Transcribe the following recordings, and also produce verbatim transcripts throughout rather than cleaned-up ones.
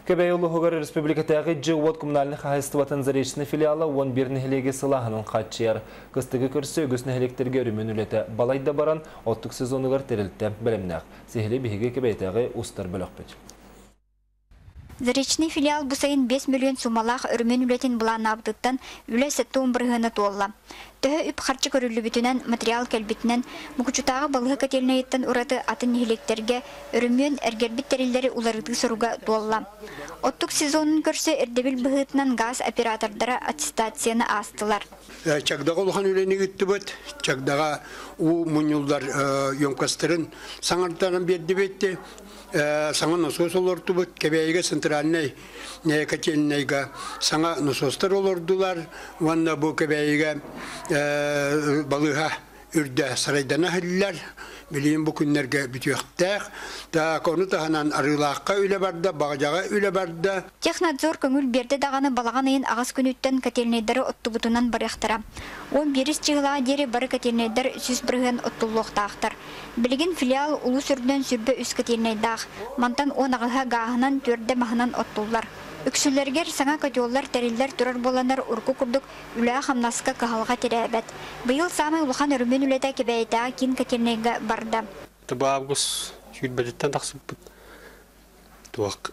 Кебейулугар республикатагы Джиуот коммунальных хозяйствотын заречный филиалы он бир нехилеге сылахынын катчыяр. Кыстыгы көрсө өгөс нехилектерге өрүмөн үлете балайда баран оттук сезонугар терилтте билемнак. Сехили биһиге кебейтагы устар бөлөкпөт. Заречный филиал bu sayın beş milyon sumalaq örümün ületin bulan abdıttan üle сәтті он бір ғына туолла. Төһө үп харчы көрүлі бүтінен материал кәлбітінен мұқычутағы балығы кәтелінайыттан ұраты атын нехилектерге өріммен әргербіт тәрелері уларыды соруға туолла. Оттук сезонын көрсі әрдебіл бұғытынан газ оператордары аттестацияны астылар. Чагдаға олған үлені күтті бұд, чагдаға у мұнюлдар емкастырын саңыртанын берді бетті. Саңа насос олорду бұд, кәбәйге центральный котельныйға саңа насостар олордулар, ванна бұл кәбәйге балыға үрді сарайдана хілілер, білейін бұл күнлерге бүтіяқтақ, да кону тағанан арылаққа үлі барды, бағжаға үлі барды. Технадзор көңіл берді дағаны балаған айын ағыз күніттен котельнайдары оттубутунан баряқтыра. он бирис чығыла дері бары котельнайдар сүз бірген оттулуқтақтар. Білген филиал улу сүрден сүрбі үс котельнайдақ, мантан он ағыға ғағынан төрді мағынан оттулар. Үксүллергер саңа көтеоллар тәрелдер тұрар боланар урку күрдік үлі қамнасқа қағалға терәбәт. Бұйыл самай ұлған өрімен үлеті кебәйті кен көтернеге барды. Тұба август жүйтбәдеттен тақсып бұд. Туақ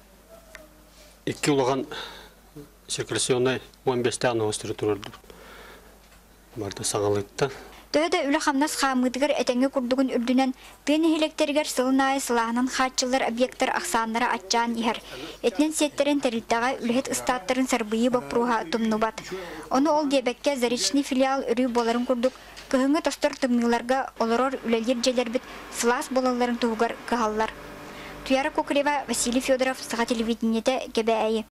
екі ұлған циркуляционный он бес тағына остыры тұрарды. Барды саңалыйттан. Төһөдө үлі қамнас қамыдығыр әтәңгі күрдігін үрдінен пен хелектергер сылынайы сылағынан қатчылар объекттар ақсанлары атчаан ехер. Этнен сеттерін тәрілттаға үліхет ұстаттарын сарбыйы бапыруға тұмнубат. Оны ол дебекке заречный филиал үрі боларын күрдік. Көхіңі тостор тұмныларға олорор үлелер желер бит сылас болаларын туғығар кығалар. Туяра Кокулева, Василий Федоров, Саға телевидениеті, Кебе әйі.